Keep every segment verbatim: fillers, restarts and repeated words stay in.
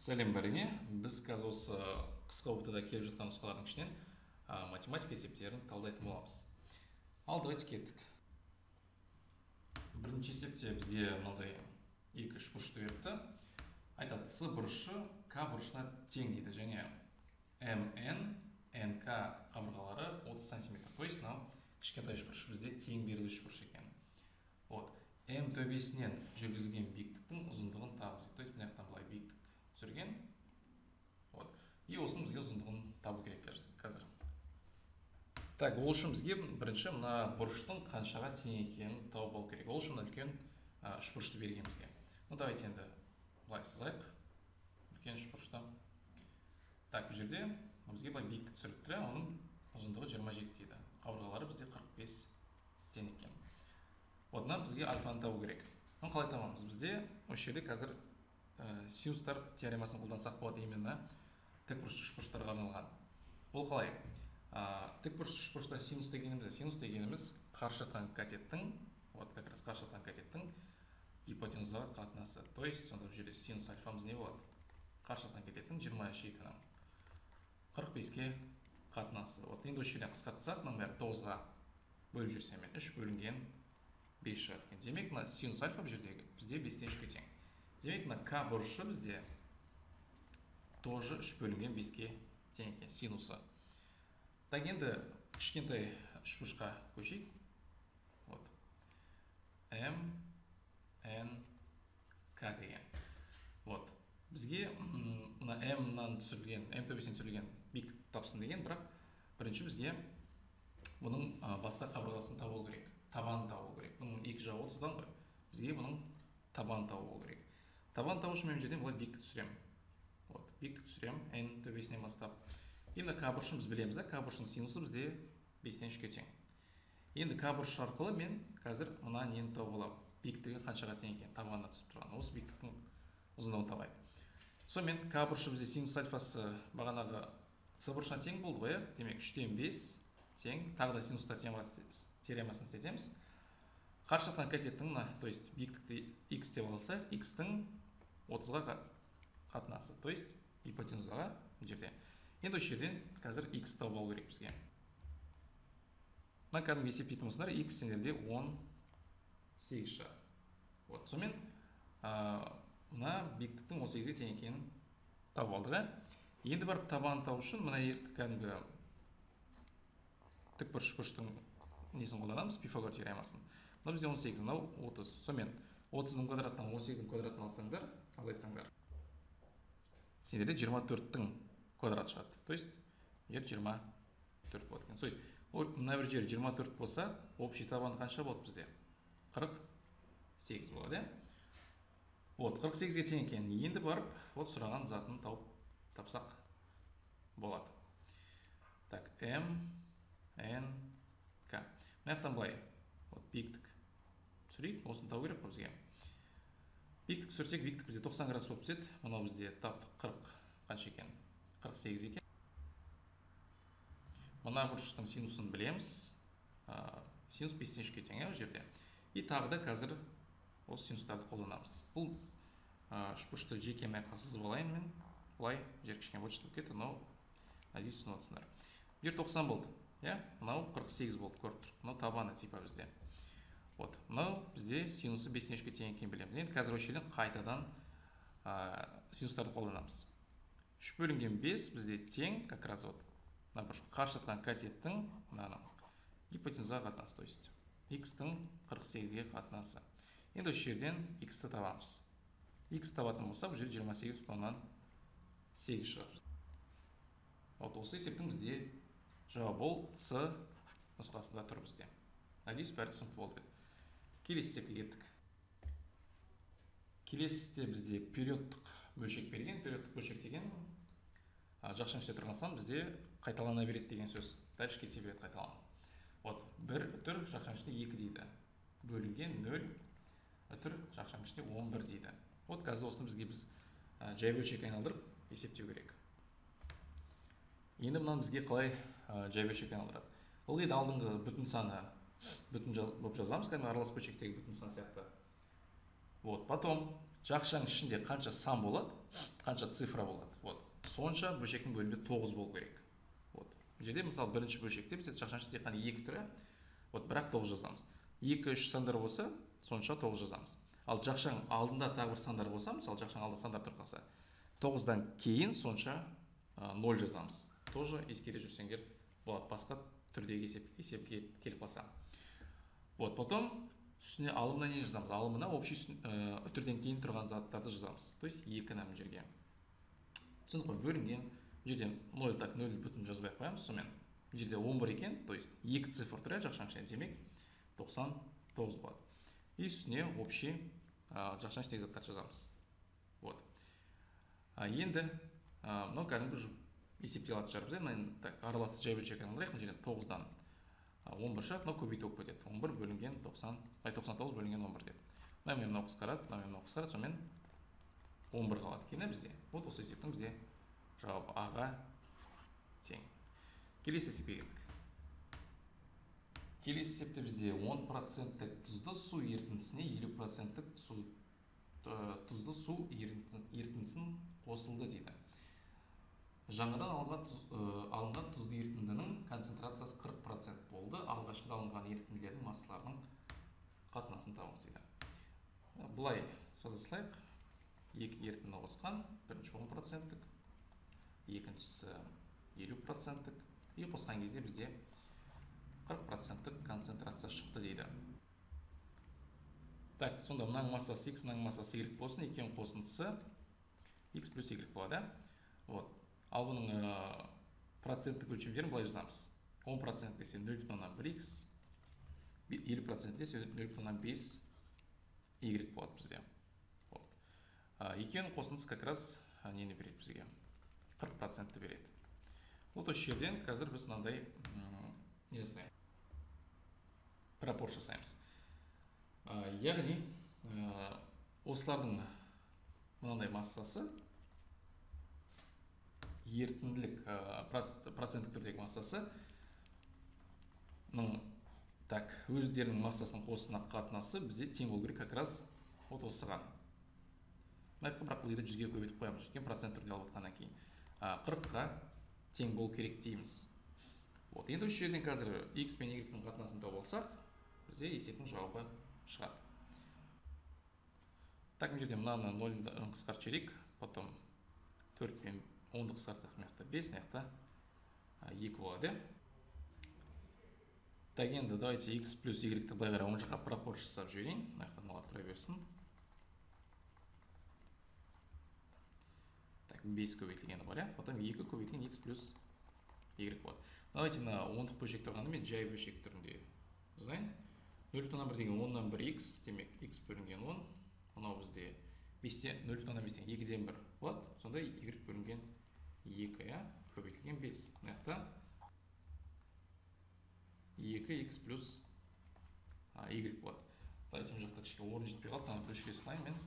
Сәлем бәріңе. Біз қазір осы қысқа ортада келіп жатқан нұсқалардың ішінен а, математика есептерін талдайтын боламыз. Ал давайте кеттік. Бірінші есепте бізге мынандай екі үш бұрышты беріпті. Айтады, с бұрышы к бұрышына тең дейді, және мн, нк қабырғалары отыз сантиметр. То есть мынау кішкентай үшбұрыш бізде тең берілген үшбұрыш екен. Вот. М төбесінен жүргізілген биіктіктің ұзындығын табыңыз. То есть мына жақтан былай биіктік түсірген. Вот. И осының бізге ұзындығын табу керек қазір. Так, ол үшін бізге бірінші мына бұрыштың қаншаға тең екенін тауып алу керек. Ол үшін үлкен үш бұрышты берген бізге. Ну давайте енді былай сызайық. Үлкен үш бұрышты. Так, бұл жерде бізге былай биіктік түсіріп тұр, оның ұзындығы жиырма жеті дейді. Қабырғалары бізде қырық бес тең екен. Вот, мына бізге альфаны табу керек. Оны қалай табамыз? Бізде осы жерде қазір ә, синустар теоремасын қолдансақ болады, именно тікбұрыш үшбұрыштарға арналған. Ол қалай? Ә, тікбұрыш үшбұрышта синус дегеніміз, синус дегеніміз қарсы жатқан катеттің, вот как раз қарсы жатқан катеттің гипотенузаға қатынасы. То есть сонда бұл жерде синус альфамыз не болады? Қарсы жатқан катеттің жиырма жетінің қырық беске қатынасы. Вот енді осы жерден қысқартсақ, мынаның бәрі тоғызға бөліп жүрсем мен үш бөлінген бес шығады екен. Демек, мына синус альфа бұл жердегі бізде бестен үшке тең. Демек, мына к бұрышы бізде тоже үш бөлінген беске тең екен, синусы. Так, енді кішкентай үшбұрышқа көшейік. Вот. М, Н, К деген. Вот. Бізге мына М-нан түсірілген, М төбесінен түсірілген биіктік тапсын деген, бірақ бірінші бізге бұның басқа қабырғасын табу керек. Табанын табу керек. Бұның екі жағы отыздан ғой. Бізге бұның табанын табу керек. Табан табу үшін мен жерден былай биіктік түсіремін. Вот, биіктік түсіремін, N төбесінен бастап. Енді к бұрышын біз білеміз, к бұрышының синусы бізде бестен үшке тең. Енді к бұрышы арқылы мен қазір мына нені тауып аламын. Биіктігі қаншаға тең екен, табанына түсіп тұрған. Осы биіктіктің ұзындығын табайық. Сонымен к бұрышы бізде синус альфасы бағанағы с бұрышына тең болды ғой, демек үштен бес тең, тағы да синустар теоремасын істетеміз. Қарсы жатқан катеттің мына, то есть биіктікті x деп алсақ, x-тің отызға қатынасы, то есть гипотенузаға жерде. Енді осы жерден қазір x тауып алу керек бізге. Мына кәдімгі есептейтін болсаңдар, x сендерде он сегіз шығады. Вот, сонымен мына биіктіктің он сегізге тең екенін тауып алдық. Енді барып табанын табу үшін мына кәдімгі тікбұрыш үшбұрыштың несін қолданамыз, Пифагор теоремасын. Мынау бізде он сегіз, мынау отыз. Сонымен отыздың квадратынан он сегіздің квадратын алсаңдар, азайтсаңдар, сендерде жиырма төрттің квадраты шығады. То есть жер жиырма төрт болады екен. То есть мына бір жер жиырма төрт болса, общий табаны қанша болады бізде? қырық сегіз болады. Вот, қырық сегізге тең екен. Енді барып, вот сұраған затын тауып тапсақ болады. Так, М, Н, К. Мына жақтан былай, вот биіктік түсірейік, осыны табу керек қой бізге. Биіктік түсірсек, биіктік бізде тоқсан градус болып түседі. Мынау бізде таптық қырық қанша екен? қырық сегіз екен. Мына бұрыштың синусын білеміз. Синус бестен үшке тең ол жерде. И тағы да қазір осы синустарды қолданамыз. Бұл үшбұрышты жеке маяққа сызып алайын мен. Былай жер кішкене бөлшек болып кетті, но надеюсь түсініп отырсыңдар. Жер тоқсан болды. Мынау қырық сегіз болды, көріп тұрық. Мынау табаны типа бізде. Вот, мынау бізде синусы бестен үшке тең екенін білеміз. Енді қазір осы жерден қайтадан синустарды қолданамыз. үш бөлінген бес бізде тең, как раз вот, қарсы жатқан катеттің гипотенузаға қатынасы, то есть x-тің қырық сегізге қатынасы. Енді осы жерден x-ті табамыз. X табатын болса, бұл жер жиырма сегіз бүтін оннан сегіз шығады. Вот, осы есептің бізде жауабы ол С нұсқасында тұр бізде. Надеюсь, бәрі түсінікті болды. Келесі есепке кеттік. Келесіде бізде периодтық бөлшек берген. Периодтық бөлшек деген жақшаң іште тұрған сан бізде қайталана береді деген сөз. Дальше кете береді қайталанып. Вот, бір үтір жақшаң іште екі дейді. Бөлінген нөл үтір жақшаң іште он бір дейді. Вот, қазір осыны бізге біз жай бөлшек айналдырып есептеу керек. Енді мұнан бізге қалай жай бөлшек айналдырады? Ылғи да алдыңғы бүтін саны бүтін болып жазамыз, кәдімгі аралас бөлшектегі бүтін сан сияқты. Вот, потом жақшаның ішінде қанша сан болады, қанша цифра болады, вот сонша бөлшектің бөлімі тоғыз болу керек. Вот бұл жерде мысалы бірінші бөлшекте бізде жақшаның ішінде тек қана екі тұр, вот бірақ тоғыз жазамыз. екі үш сандар болса сонша тоғыз жазамыз. Ал жақшаның алдында тағы бір сандар болса, мысалы жақшаның алдында сандар тұрып қалса, тоғыздан кейін сонша нөл жазамыз. Тоже ескере жүрсеңдер болады, басқа түрдегі есеп, есепке келіп қалса. Вот потом үстіне алымына не жазамыз? Алымына общий үтірден кейін тұрған заттарды жазамыз. То есть екі мына жерге. Түсіндік қой, бөлінген. Бұл жерде нөл так нөл бүтін жазбай ақ қоямыз. Сонымен бұл жерде он бір екен, то есть екі цифр тұр, жақшаның ішінде, демек тоқсан тоғыз болады. И үстіне общий жақшаның ішіндегі заттарды жазамыз. Вот. Енді мынау кәдімгі есептей алатын шығармыз. Мына так араласты жай бөлшектерін алайық. Мына жерден тоғыздан он бір шығады, мынау көбейту болып кетеді. он бір бөлінген тоқсан, ай тоқсан тоғыз бөлінген он бір деп. Мына мен мынау қысқарады, мына мен мынау қысқарады, сонымен он бір қалады екен бізде. Вот осы есептің бізде жауабы А-ға тең. Келесі есепке кеттік. Келесі есепте бізде он проценттік тұзды су ерітіндісіне елу проценттік тұзды су ерітіндісін қосылды дейді. Жаңадан алынған, тұз, ә, алынған тұзды ерітіндінің концентрациясы қырық процент болды. Алғашқыда алынған ерітінділердің массаларының қатынасын табыңыз дейді. Бұлай жаза салайық. Екі ерітінді қосқан, бірінші он проценттік, екіншісі елу проценттік. И қосқан кезде бізде қырық проценттік концентрация шықты дейді. Так, сонда мынаның массасы X, мынаның массасы Y болсын, екеуінің қосындысы X плюс Y болады. Вот. Ал бұның проценттік өлшемдерін былай жазамыз. он процент десе нөл бүтін оннан бір икс, елу процент десе нөл бүтін оннан бес Y болады бізде. Вот. Екеуінің қосындысы как раз нені береді бізге? қырық процентті береді. Вот осы жерден қазір біз мынандай не жасаймыз? Пропорция жасаймыз. Яғни осылардың мынандай массасы ерітінділік проценттік түрдегі массасы так өздерінің массасының қосына қатынасы бізде тең болу керек как раз вот осыған. Бірақ бұл еді жүзге көбейтіп қоямыз, өйткені процент түрде алып отқаннан кейін қырыққа тең болу керек дейміз. Вот енді осы жерден қазір X пен Y-дің қатынасын тауып алсақ, бізде есептің жауабы шығады. Так, бұл жерде мынаны нөлді қысқарт жіберейік, потом төрт пен онды қысқарсақ, мына бес, мына екі болады. Так, енді давайте X плюс Y-ді былай қарай оң жаққа пропорция жасап жіберейін. Мына мыналар тұра берсін. Так, бес көбейтілгені бар, потом екі көбейтілген X плюс Y болады. Давайте мына ондық бөлшек тұрғаны мен жай бөлшек түрінде жазайын. нөл бүтін оннан бір деген оннан бір X, демек X бөлінген он. Мынау бізде бестен нөл бүтін оннан бестен екіден бір болады. Сонда Y бөлінген екі, көбейтілген бес. Мына екі X плюс Y болады. Давайте мына жақта кішке орын жетпей қалды, мына бөлшекке салайын мен.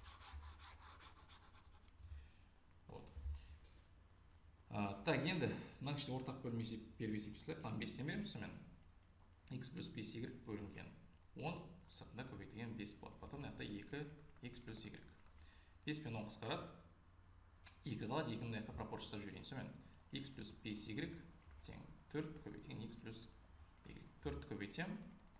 Так, енді мына кіште ортақ бөлім беріп есептесіліп, мына бестен береміз, сонымен X плюс бес Y бөлінген он, сыртында көбейтілген бес болады. Потом мына екі X плюс Y. бес пен он қысқарады, екі қалады, екі мына пропорция жасап жіберейін. Сонымен X плюс бес Y тең төрт көбейтілген X плюс Y. төрт көбейтем,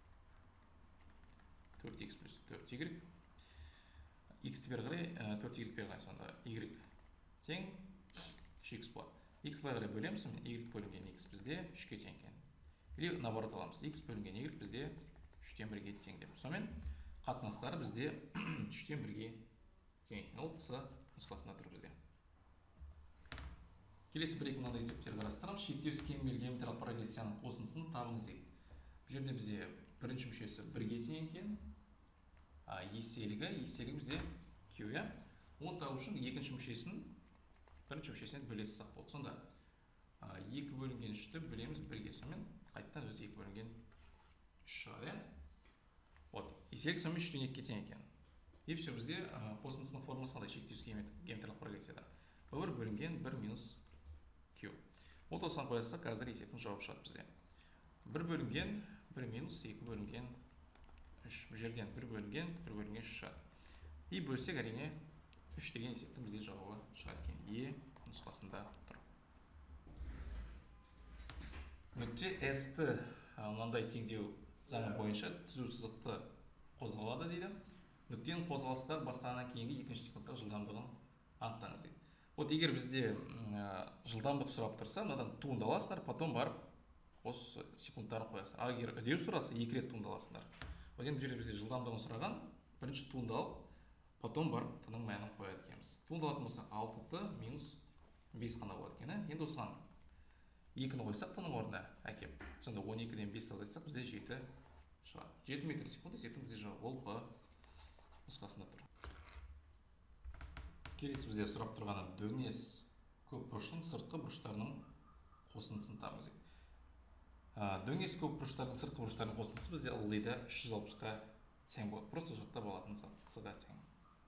төрт X плюс төрт Y. X-ті бері қарай, төрт Y бері қарай, сонда Y тең үш X болады. X былай қарай бөлеміз, Y бөлінген X бізде үшке тең екен. Или наоборот аламыз, X бөлінген Y бізде үштен бірге тең деп. Сонымен қатынастары бізде үштен бірге тең екен. Ол С нұсқасында тұр бізде. Келесі бір екі мынандай есептер қарастырамыз. Шектеусіз кеңмер геометриялық прогрессияның қосындысын табыңыз дейді. Бұл жерде бізде бірінші мүшесі бірге тең екен. Еселігі, еселігі бізде Q. Оны табу үшін екінші мүшесін бірінші мүшесінен бөлесі сақ болды. Сонда екі бөлінген үшті бөлеміз бірге, сонымен қайттан өзі екі бөлінген үш шығады. Вот, еселік сонымен үштен екіге тең екен. И все, бізде қосындысының формасы қандай шектеусіз геометриялық прогрессияда. бір бөлінген бір минус Q. Вот осыған қоясақ, қазір есептің жауабы шығады бізде. бір бөлінген бір минус екі бөлінген үш. Бұл жерден бір бөлінген бір бөлінген үш шығады. и бөлсек әрине үш деген есептің бізде жауабы шығады екен. Е нұсқасында тұр. Нүкте S-ті мынандай теңдеу заңы бойынша түзу сызықты қозғалады дейді. Нүктенің қозғалыстар бастағаннан кейінгі екінші секундтық жылдамдығын анықтаңыз дейді. Вот егер бізде жылдамдық сұрап тұрса, мынадан туындаласыздар, потом барып осы секундтарын қоясыздар. А егер үдеу сұраса, екі рет туындаласыздар. Вот енді жерде бізде жылдамдығын сұраған, бірінші туындалып, потом барып тының мәнін қояды екенбіз. Туындалатын болса алты т минус бес қана болады екен. Енді осыған екіні қойсақ тының орнына әкеп. Сонда он екіден бесті азайтсақ бізде жеті шығады. жеті метр секунд есептің бізде жауабы ол Б нұсқасында тұр. Келесі бізде сұрап тұрғаны дөңес көп бұрыштың сыртқы бұрыштарының қосындысын табыңыз дейді. Дөңес көп бұрыштардың сыртқы бұрыштарының қосындысы бізде ылғида үш жүз алпысқа тең болады. Просто жаттап алатын с-ға тең.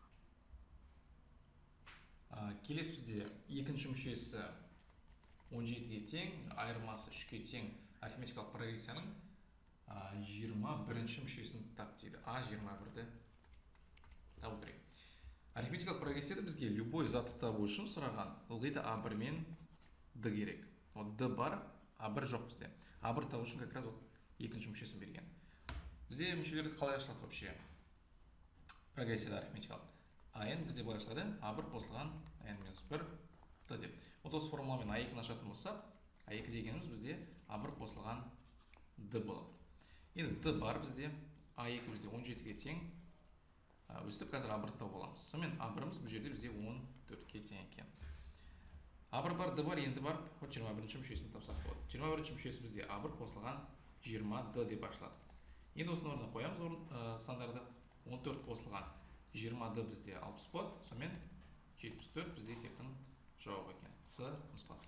Келесі бізде екінші мүшесі он жетіге тең, айырмасы үшке тең арифметикалық прогрессияның жиырма бірінші мүшесін тап дейді. А жиырма бірді табу керек. Арифметикалық прогрессияда бізге любой затты табу үшін сұраған ылғида а бір мен д керек. Вот д бар, а бір жоқ бізде. а бір табу үшін как раз екінші мүшесін берген. Бізде мүшелерді қалай ашылады вообще? Прогрессияда арифметикалық. ан бізде былай ашылады, а бір қосылған н минус бір д деп. Вот осы формуламен а екіні ашатын болсақ, а екі дегеніміз бізде а бір қосылған д болады. Енді д бар бізде, а екі бізде он жетіге тең. Өстіп қазір а бірді тауып аламыз. Сонымен а біріміз бұл жерде бізде он төртке тең екен. а бір бар, д бар, енді барып жиырма бірінші мүшесін тапсақ болады. жиырма бірінші мүшесі бізде а бір қосылған жиырма д деп ашылады. Енді осының орнына қоямыз сандарды. он төрт қосылған жиырма д бізде алпыс болады. Сонымен жетпіс төрт бізде есептің жауабы екен. С нұсқасы.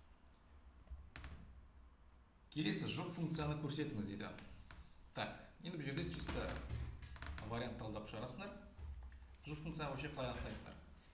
Келесі жоқ функцияны көрсетіңіз дейді. Так, енді бұл жерде чисто вариант талдап шығарасыңдар. Жоқ функцияны вообще қалай анықтайсыңдар?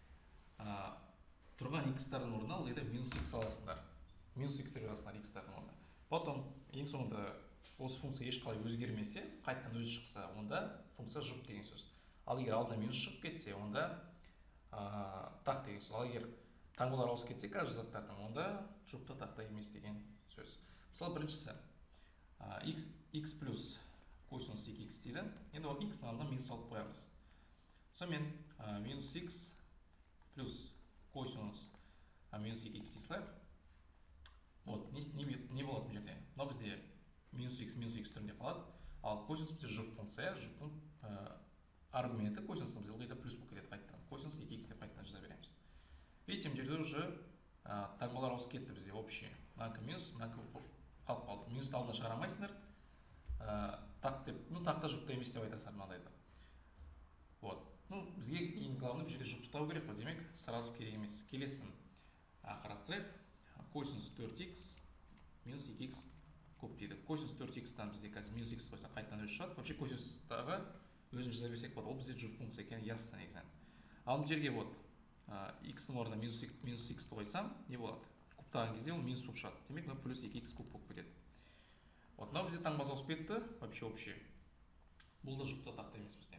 Тұрған x-тардың орнына ылғида минус x аласыңдар. Минус x жазасыңдар x-тардың орнына. Потом ең соңында осы функция ешқалай өзгермесе, қайттан өзі шықса, онда функция жоқ деген сөз. Ал егер алдына минус шығып кетсе, онда тақ деген сөз. Ал егер таңбалар ауысып кетсе, каждый заттардың, онда жоқта тақта емес деген сөз. Мысалы біріншісі x плюс косинус екі икс дейді. Енді ол x нағында минус алып қоямыз. Сонымен минус x плюс косинус минус екі икс дейсілер. Вот, не болады бұл жерде? Но бізде минус x минус x түрінде қалады. Ал косинус бізде жұп функция, жұптың аргументі косинустың бізде ылғида плюс болып кетеді қайттан. Косинус екі икс деп қайттан жаза береміз. Видите, бұл жерде уже таңбалар ауысып кетті бізде общий. Мынакі минус, мынакі қалып қалды. Минусты алдына шығара алмайсыңдар. Тақ деп, ну тақта жұпта емес деп айтасыңдар мынандайды. Вот. Ну, бізге ең главный бұл жерде жұпты табу керек қой, демек сразу керек емес. Келесін қарастырайық. Косинус төрт икс минус екі икс көп дейді. Косинус төрт икстан бізде қазір минус икс қойса қайттан өзі шығады. Вообще косинустағы өзін жаза берсек болады. Ол бізде жұп функция екен, ясно негізінен. Ал бұл жерге вот x-ның орнына минус x-ті қойсам, не болады? Кубтаған кезде ол минус болып шығады. Демек, плюс екі икс куб болып кетеді. Вот, мынау бізде таңбасы ауысып кетті, вообще общий. Бұл да жұпта тақта емес бізде.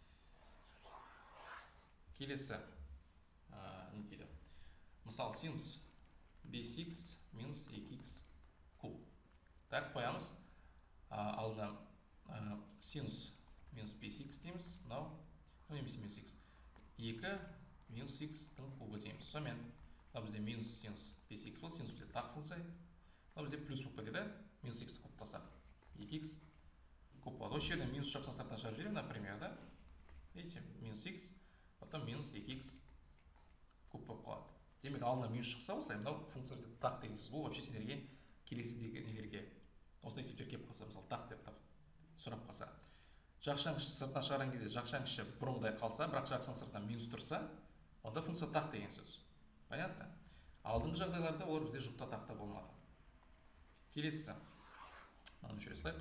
Келесі не дейді? Мысал, синус бес икс минус екі икс куб. Так, қоямыз. Алдына синус минус бес икс дейміз. Мынау, немесе минус икс. екі минус икстің кубы дейміз. Сонымен, бізде минус синус бес икс болды. Синус бізде тақ функция. Бізде плюс болып кетеді. Минус икс куб тасақ. екі икс куб болады. Осы жерде минус шақсан сақтан шығарып жіберем, например, да? Видите, минус икс, потом минус екі икс куб болып қалады. Демек, алдына минус шықса осылай, мынау функция бізде тақ деген сөз. Бұл вообще сендерге келесідегі нелерге осындай есептер келіп қалса, мысалы тақ деп сұрап қалса. Жақшаң кіші сыртынан шығарған кезде жақшаң кіші бұрынғыдай қалса, бірақ жақшаң сыртынан минус тұрса, онда функция тақ деген сөз. Понятно? Алдыңғы жағдайларда олар бізде жұпта тақта болмады. Келесі. Мынаны өшіре салайық.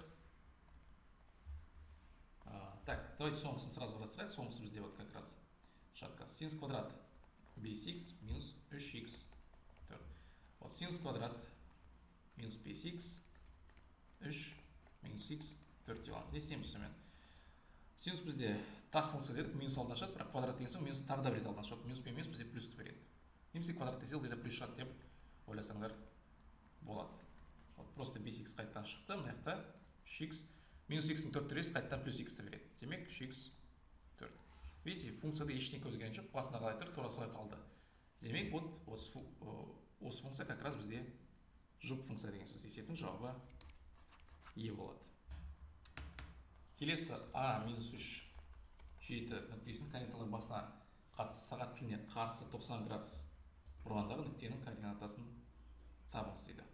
Так, давайте соңғысын сразу қарастырайық. Соңғысы бізде вот как раз шатка. Синус квадрат бес икс минус үш икс төрт. Вот синус квадрат минус бес икс үш минус икс төрт деп аламыз. Не істейміз сонымен? Синус бізде тағы функция дедік, минус алдын ашады, бірақ квадрат деген соң минус тағы да бір рет алдын ашады. Минус пен минус бізде плюсті береді. Немесе квадрат десе ылғи да плюс шығады деп ойласаңдар болады. Вот просто бес икс қайттан шықты. Мына жақта үш икс минус икстің төрт түресі қайттан плюс иксті береді. Демек үш икс төрт. Видите, функцияда ештеңе өзгерген жоқ. Басында қалай тұр, тура солай қалды. Демек, вот осы, осы функция как раз бізде жұп функция деген сөз. Есептің жауабы е болады. Келесі а минус үш жеті нүктесінің координаталар басына қатысы сағат тіліне қарсы тоқсан градус бұрғандағы нүктенің координатасын табыңыз дейді.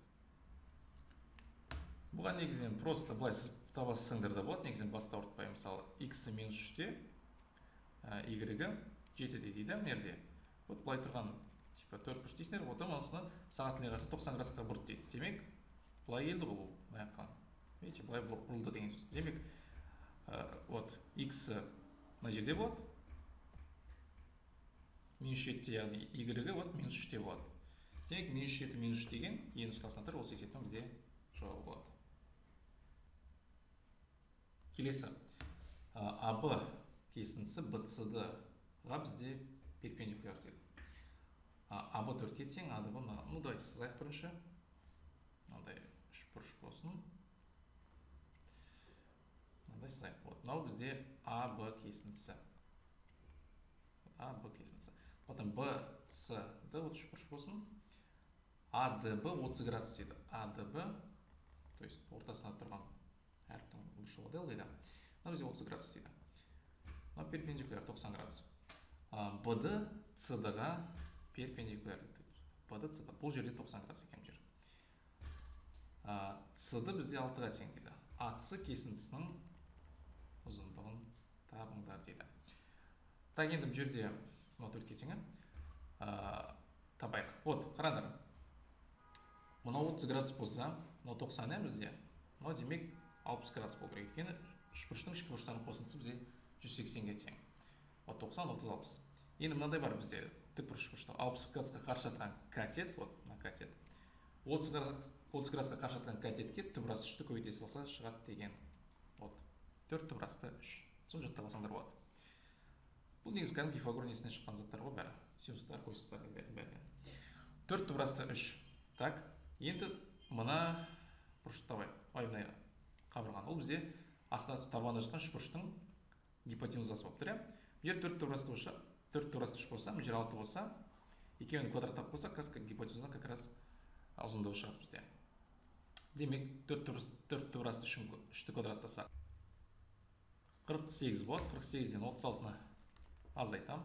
Бұған негізінен просто былай сіз табасыңдар да болады. Негізінен баста ауыртпай, мысалы x минус үште y-гі жетіде дейді мерде. Вот былай тұрған типа төрт бұрыш дейсіңдер, вот осыны сағат тіліне қарсы тоқсан градусқа бұрды дейді. Демек, былай келді ғой бұл аяққа. Видите, былай бұрылды деген сөз. Демек, вот x мына жерде болады. Минус жетіде, яғни y-гі вот минус үште болады. Демек, минус жеті минус үш деген е нұсқасына тұр, осы есептің бізде жауабы болады. Келесі, АБ кесіндісі БЦД-ға бізде перпендикуляр дейді. АБ төртке тең, АДБ, ну давайте сызайық бірінші. Мынандай үш бұрыш болсын. Мынандай сызайық. Вот, мынау бізде АБ кесіндісі. АБ кесіндісі. Потом БЦД вот үш бұрыш болсын. АДБ отыз градус дейді. АДБ, то есть ортасына тұрған әріптің бұрышы болады ылғи да. Мына бізде отыз градус дейді. Мына перпендикуляр тоқсан градус. БД ЦД-ға перпендикуляр дейді. БД ЦД. Бұл жерде тоқсан градус екен жер. ЦД бізде алтыға тең дейді. АЦ кесіндісінің ұзындығын табыңдар дейді. Так, енді бұл жерде мына төртке теңі табайық. Вот, қараңдар. Мына отыз градус болса, мына тоқсан бізде, мына демек алпыс градус болу керек. Өйткені үш бұрыштың ішкі бұрыштарының қосындысы бізде жүз сексенге тең. Вот тоқсан, отыз, алпыс. Енді мынандай бар бізде тік бұрыш бұрышта алпыс градусқа қарсы жатқан катет, вот мына катет. отыз градусқа қарсы жатқан катетке түбірасты үшті көбейте салса шығады деген. Вот төрт түбірасты үш. Соны жаттап алсаңдар болады. Бұл негізі кәдімгі Пифагор несінен шыққан заттар ғой бәрі. Синустар, косинустар бәрі. төрт түбірасты үш. Так, енді мына бұрышты табайық. Ай, мына қабырған. Ол бізде астына табанда жатқан үш бұрыштың гипотенузасы болып тұр. Жер төрт түбірасты болса, төрт түбірасты үш болса, жер алты болса, екеуінің квадрат тап болса, гипотенуза как раз ұзындығы шығады бізде. Демек, төрт түбірасты үшті квадраттаса қырық сегіз болады. қырық сегізден отыз алтыны азайтам.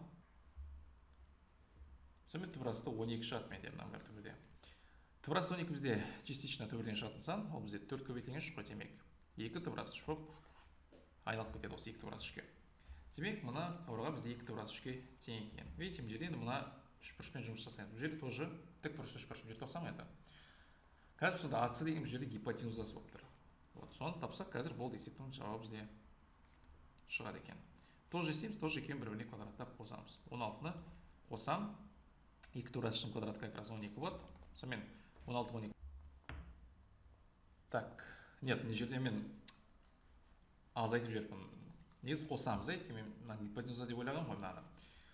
Сонымен түбірасты он екі шығады менде мына бір түбірде. Түбірасты он екі бізде частично түбірден шығатын сан, ол бізде төрт көбейтілген үш қой. Демек, екі түбірасты үш болып айналып кетеді осы екі түбірасты үшке. Демек, мына қабырға бізде екі түбірасты үшке тең екен. Видите, бұл жерде енді мына үш бұрышпен жұмыс жасайды. Бұл жерде тоже тік бұрыш үш бұрыш, бұл жерде тоқсан еді. Қазір сонда АЦ деген бұл жерде гипотенузасы болып тұр. Вот, соны тапсақ, қазір болды есептің жауабы бізде шығады екен. Тоже істейміз, тоже екеуін бір-біріне квадраттап қосамыз. он алтыны қосам, екі түбірасты квадрат как раз он екі болады. Сонымен он алты он екі. Так, нет, мына жерде мен азайтып жүрмін. Негізі қосамыз, өйткені мен гипотенуза деп ойлағам ғой мынаны.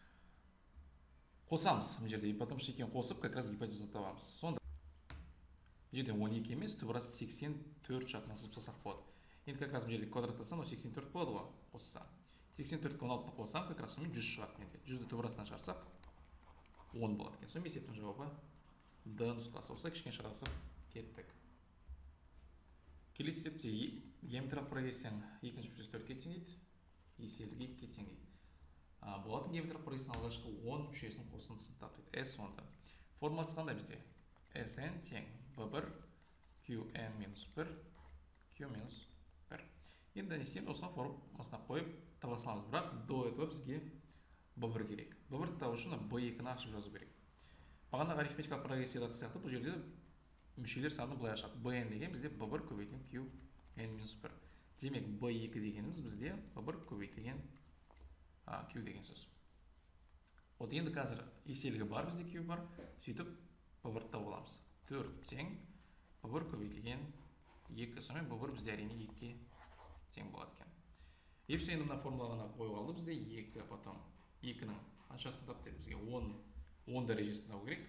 Қосамыз мына жерде, потому что екеуін қосып, как раз гипотенуза табамыз. Сонда жерде он екі емес, түбірасты сексен төрт жатынан сызып болады. Енді как раз мына жерде квадраттасам, ол сексен төрт болады ғой, қосса. сексен төртке он алтыны қосам, как раз сонымен жүз шығады менде. жүзді түбірастынан шығарсақ он болады екен. Сонымен есептің жауабы Д нұсқасы болса, кішкене шығарасып кеттік. Келесі есепте геометриялық прогрессияң екінші жүз төртке тең дейді, еселігі екіге тең дейді. Болатын геометриялық прогрессияның алғашқы он мүшесінің қосындысын тап дейді. S онда. Формасы қандай бізде? Sn тең b бір, qn минус бір, q минус бір. Енді не істейміз, осыны формасына қойып таба саламыз. Бірақ до этого бізге b бір керек. b бірді табу үшін b екіні ашып жазу керек. Бағанағы арифметикалық прогрессиядағы сияқты бұл жерде мүшелер санын былай ашады. bn деген бізде b бір көбейтілген qn минус бір. Демек b екі дегеніміз бізде b бір көбейтілген q деген сөз. Вот енді қазір еселігі бар бізде q бар. Сөйтіп b бірді тауып аламыз. төрт тең b бір көбейтілген екі. Сонымен b бір бізде әрине екіге тең болады екен. и все, енді мына формуланы қойып алды бізде екі, потом екінің қаншасын тап деді бізге он он дәрежесін табу керек.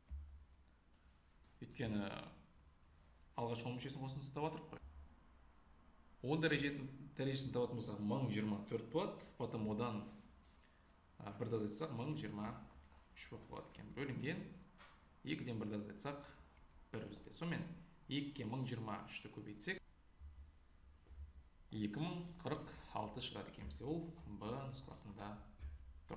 Өйткені алғашқы он мүшесін қосындысын табып жатырмық қой. он дәрежесін табатын болсақ мың жиырма төрт болады, потом одан бірді азайтсақ мың жиырма үш болып болады екен. Бөлінген екіден бірді азайтсақ бір бізде. Сонымен екіге мың жиырма үшті көбейтсек екі мың қырық алты шығады екен бізде. Ол Б нұсқасында тұр.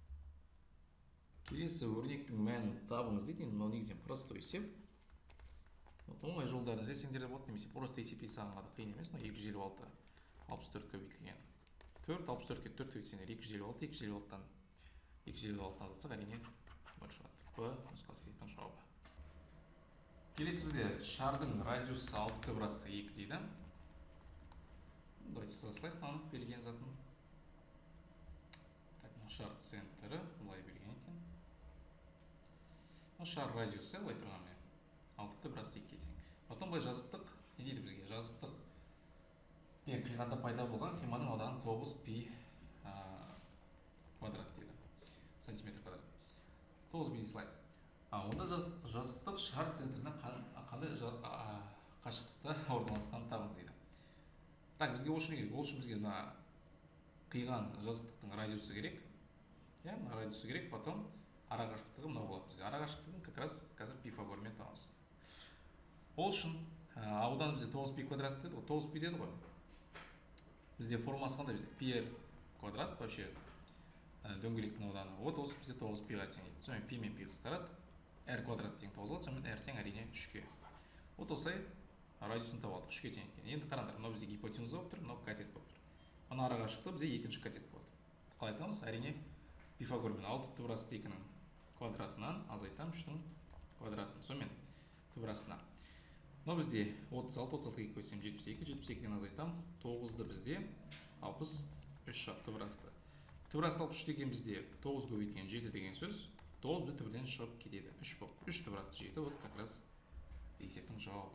Келесі өрнектің мәнін табыңыз дейді. Мынау негізінен простой есеп. Оңай жолдарын іздесеңдер де болады, немесе просто есептей салғанда қиын емес. екі жүз елу алты алпыс төрт көбейтілген төрт, алпыс төртке төрт көбейтсеңдер екі жүз елу алты, екі жүз елу алтыдан екі жүз елу алтыдан азайтсақ әрине нөл шығады. Б нұсқасы есептің жауабы. Келесі бізде шардың радиусы алты түбірасты екі дейді. Давайте сызасылайық мынаны берген затын. Так, шар центрі былай берген екен. Шар радиусы былай тұрғанмен алты түбірасты екіге тең. Потом былай жазықтық. Не дейді бізге? Жазықтық пен қиғанда пайда болған қиманың ауданы тоғыз пи квадрат дейді. Сантиметр квадрат. тоғыз пи слайд. Онда жазықтық шар центрінен қандай қашықтықта орналасқанын табыңыз дейді. Так, бізге ол үшін керек. Ол үшін бізге қиған жазықтықтың радиусы керек. Я, радиусы керек, потом ара қашықтығы мынау болады бізде. Ара қашықтығын как раз қазір Пифагормен табамыз. Ол үшін ауданы бізде тоғыз пи квадрат деді ғой, тоғыз пи деді ғой. Бізде формасы қандай бізде? Пи квадрат вообще дөңгелектің ауданы. Вот осы бізде тоғыз пиға тең дейді. Сонымен пи мен пи қысқарады. R квадрат тең тоғыз болады, сонымен R тең әрине үшке. Вот осылай радиусын таба алдық, үшке тең екен. Енді қараңдар, мынау бізде гипотенуза болып тұр, мынау катет болып тұр. Мына ара қашықтығы бізде екінші катет болады. Қалай айтамыз? Әрине Пифагормен алты түбірасты екінің квадратынан азайтамыз үштің квадратын. Сонымен түбірастына. Мынау бізде отыз алты, отыз алтыға қойсам жетпіс екі, жетпіс екіден азайтам. тоғызды бізде алпыс үш шығады түбірасты. Түбірасты алпыс үш деген бізде тоғыз көбейтілген жеті деген сөз. тоғыз түбірден шығып кетеді. үш болып. үш түбірасты жеті, вот как раз есептің жауабы.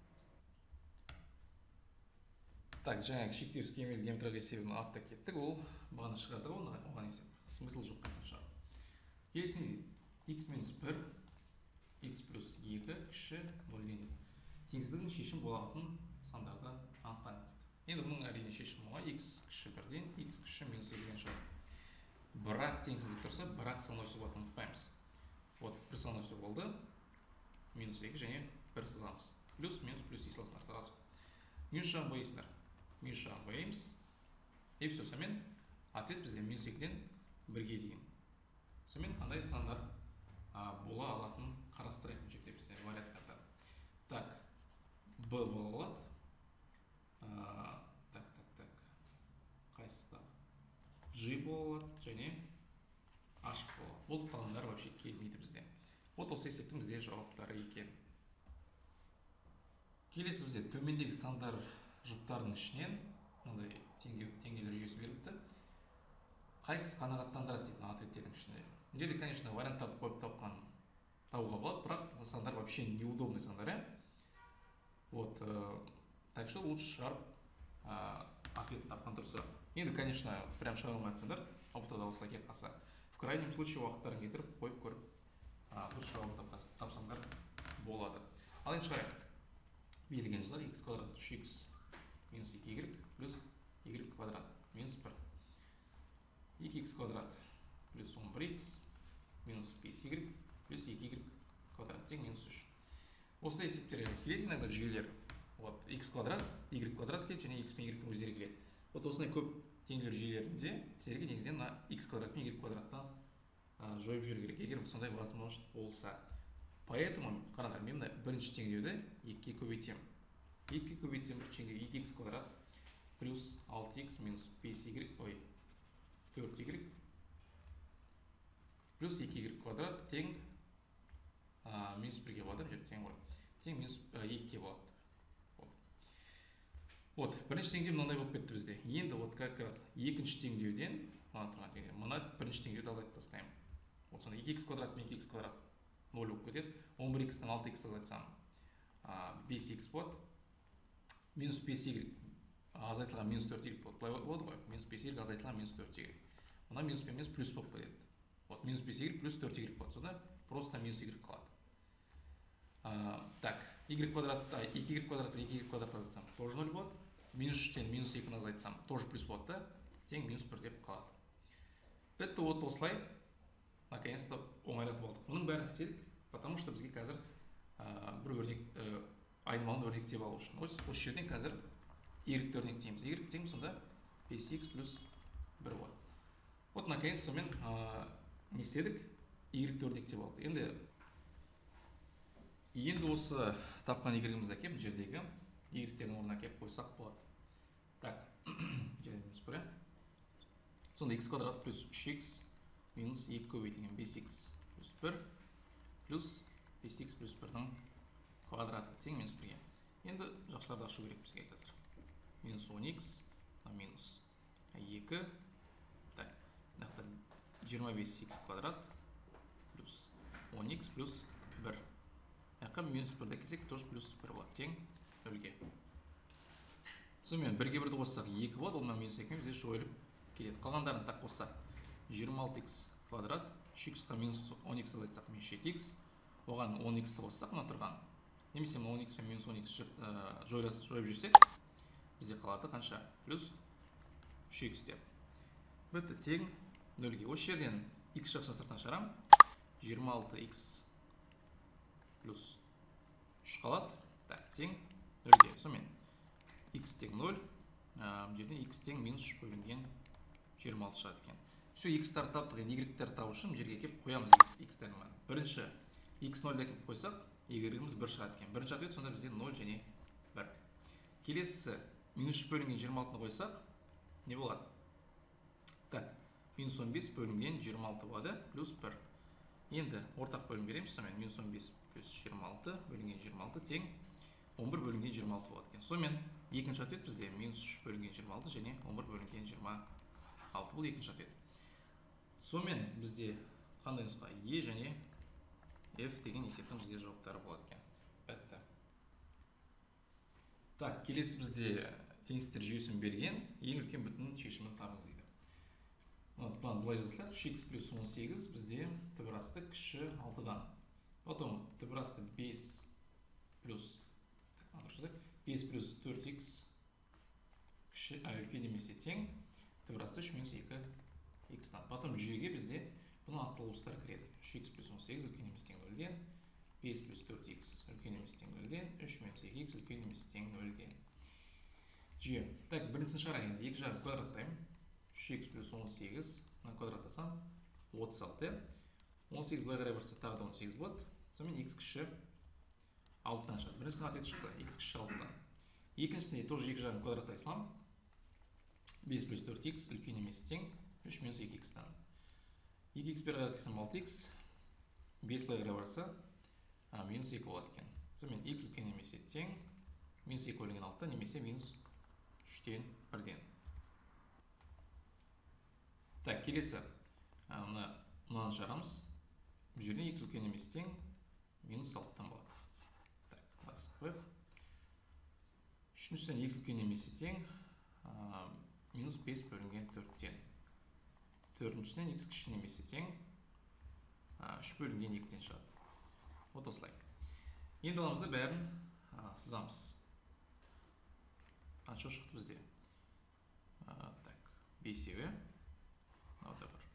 Так, жаңағы шектеусіз кемел геометриялық есебін атта кеттік. Ол бағана шығарды ғой, оған есеп. Смысл жоқ қайтқан шығар. Келесіне x минус бір, x плюс екі кіші нөлден дейді. Теңсіздігінің шешім болатын сандарды анықтаңыз. Енді бұның әрине шешімі оңай. X кіші бірден, x кіші минус екіден шығады. Бірақ теңсіздік тұрса, бірақ сан өсіп болатынын ұмытпаймыз. Вот бір сан өсіп болды, минус екі және бір сызамыз. Плюс, минус, плюс дейсіласынар сразу. Минус жағын боясындар. Минус жағын боямыз. И все, сонымен ответ бізде минус екіден бірге дейін. Сонымен қандай сандар бола алатын қарастырайық мына жерде бізде варианттарда. Так, B бола алады. Так, так, так. Қайсыста? G бола алады және H бола алады. Бұл қалғандар вообще келмейді бізде. Вот осы есептің бізде жауаптары екен. Келесі бізде төмендегі сандар жұптарының ішінен мынандай теңдеулер жүйесі беріліпті. Қайсысы қанағаттандырады дейді ответтердің ішінде. Бұл жерде, конечно, варианттарды қойып тапқан табуға болады, бірақ сандар вообще неудобный сандар. Вот, так что лучше шығарып ответ тапқан дұрысырақ. Енді, конечно, прям шығара алмай жатсаңдар, опытта осылай кетіп қалса, в крайнем случае уақыттарын кетіріп қойып көріп дұрыс жауабын тапсаңдар болады. Ал енді шығарайық. Берілген жазар x квадрат үш икс минус екі y плюс y квадрат минус бір. екі икс квадрат плюс он бір икс минус бес y плюс екі y квадрат тең минус үш. Осылай есептерге келеді иногда жүйелер. Вот x квадрат, y квадрат келеді және x пен y өздері келеді. Вот осындай көп теңдеулер жүйелерінде сіздерге негізінен мына x квадрат пен y квадраттан жойып жіберу керек, егер сондай возможность болса. Поэтому қараңдар, мен мына бірінші теңдеуді екіге көбейтемін. екіге көбейтсем теңдеу екі икс квадрат плюс алты икс минус бес y, ой, төрт y плюс екі y квадрат тең минус бірге болады, жер тең ғой. Тең минус екіге болады. Вот, бірінші теңдеу мынандай болып кетті бізде. Енді вот как раз екінші теңдеуден мына бірінші теңдеуді азайтып тастаймын. Вот сонда екі икс квадрат пен екі икс квадрат нөл болып кетеді. он бір икстен алты икс азайтсам бес икс болады. Минус бес y азайтылған минус төрт y болады, былай болады ғой, минус бес y азайтылған минус төрт y. Мына минус пен минус плюс болып кетеді. Вот минус бес y плюс төрт y болады, сода просто минус y қалады. А, так, y квадратта екі y квадратта екі y квадратта азайтсам тоже нөл болады. Минус үштен минус екіні азайтсам тоже плюс болады да, тең минус бір деп қалады. Бітті, вот осылай наконец-то оңайлатып алдық. Мұның бәрін істедік, потому что бізге қазір ә, бір өрнек, ә, айнымалыны өрнектеп алу үшін. Осы, осы жерден қазір y-ті өрнектейміз. Y тең сонда бес х плюс бір болады. Вот наконец сонымен ә, не істедік? Y-ті өрнектеп алдық. Енді енді осы тапқан y-імізді әкеп, жердегі y-тердің орнына әкеп қойсақ болады. Так, және минус бір. Сонда x квадрат плюс үш х минус екі көбейтілген бес х плюс бір плюс бес х плюс бірдің квадраты тең минус бірге. Енді жақсыларды ашу керек бізге қазір. Минус он х минус екі. Так, мынақта жиырма бес х квадрат плюс он х плюс бір. Яққа минус бірді кесек тоже плюс бір болады, тең нөлге. Сонымен бірге бірді қоссақ екі болады, онда минус екі бізде жойылып келеді. Қалғандарын так қоссақ жиырма алты х квадрат, үш х-қа минус он х азайтсақ минус жеті х, оған он х-ті қоссақ мына тұрған. Немесе он х пен минус он х жойып жүрсек, бізде қалады қанша? Плюс үш х деп. Бітті, тең нөлге. Осы жерден х жақшын сыртынан шығарам. жиырма алты х плюс үш қалады. Так, тең нөлге. Сонымен х тең нөл, бұл жерден х тең минус үш бөлінген жиырма алты шығады екен. Все, х-тарды таптық, енді y-тарды табу үшін жерге кеп қоямыз х-тардың мәнін. Бірінші х нөлді әкеп қойсақ, y-іміз бір шығады екен. Бірінші ответ сонда бізде нөл және бір. Келесі минус үш бөлінген жиырма алтыны қойсақ, не болады? Так, минус он бес бөлінген жиырма алты болады, плюс бір. Енді ортақ бөлім береміз, сонымен минус он бес плюс жиырма алты бөлінген жиырма алты тең он бір бөлінген жиырма алты болады екен. Сонымен екінші ответ бізде минус үш бөлінген жиырма алты және он бір бөлінген жиырма алты. Бұл екінші ответ. Сонымен бізде қандай нұсқа? Е және F деген есептің бізде жауаптары болады екен. Бітті. Так, келесі бізде теңестер жүйесін берген, ең үлкен бүтіннің шешімін табыңыз дейді. План былай жазылады. үш х плюс он сегіз бізде түбірасты кіші алтыдан. Потом түбірасты бес плюс бес плюс төрт х кіші үлкен немесе тең түбірасты үш минус екі х-тан. Потом жүйеге бізде бұның ақталыстары кіреді. үш х плюс он сегіз үлкен немесе тең нөлден, бес плюс төрт х үлкен немесе тең нөлден, үш минус екі х үлкен немесе тең нөлден. Жүйе. Так, біріншісін шығарайын. Екі жағын квадраттаймын. үш х плюс он сегіз квадраттасам отыз алты. он сегіз былай қарай барса тағы да он сегіз болады. Сонымен х кіші алтыдан шығады. Біріншісінің ответі шықты, х кіші алтыдан. Екіншісінде тоже екі жағын квадраттай салам. бес плюс төрт х үлкен немесе тең үш минус екі х-тан. екі х бері қарай келсем алты х, бес былай қарай барса минус екі болады екен. Сонымен х үлкен немесе тең минус екі бөлінген алты немесе минус үштен бірден. Так, келесі мынаны шығарамыз. Бұл жерден х үлкен немесе тең минус алтыдан болады. Так, басып қойық. Үшіншіден х үлкен немесе тең минус бес бөлінген төрттен. Төртіншіден х кіші немесе тең үш бөлінген екіден шығады. Вот осылай. Енді аламызда бәрін сызамыз. Қанша шықты бізде? Так, бесеуі. Мынау бар.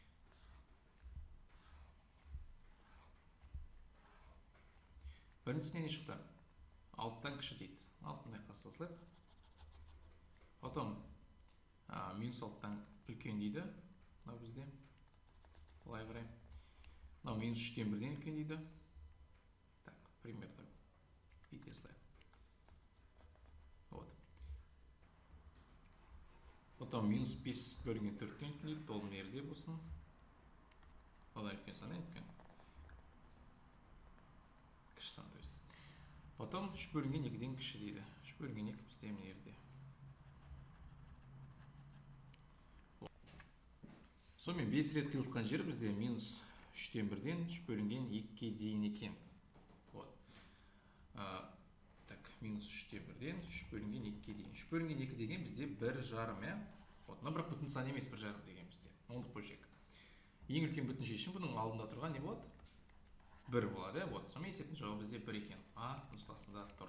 Біріншісіне не шықты? алтыдан кіші дейді. алтыны қасылсақ. Потом минус алтыдан үлкен дейді. Мынау бізде. Былай қарай. Мынау минус үштен бірден үлкен дейді. Так, примерно бейте слайд. Вот. Потом минус бес бөлінген төрттен үлкен дейді. Толым ерде болсын. Одан үлкен сан үлкен. Кіші сан, то есть. Потом үш бөлінген екіден кіші дейді. үш бөлінген екі бізде міне ерде. Сонымен бес рет қиылысқан жері бізде минус үштен бірден үш бөлінген екіге дейін екен. Вот. Так, минус үштен бірден үш бөлінген екіге дейін. үш бөлінген екі деген бізде бір жарым, иә. Вот, мына бірақ бүтін сан емес бір жарым деген бізде. Ондық бөлшек. Ең үлкен бүтін шешім бұның алдында тұрған не болады? бір болады, иә. Вот, сонымен есептің жауабы бізде бір екен. А нұсқасында тұр.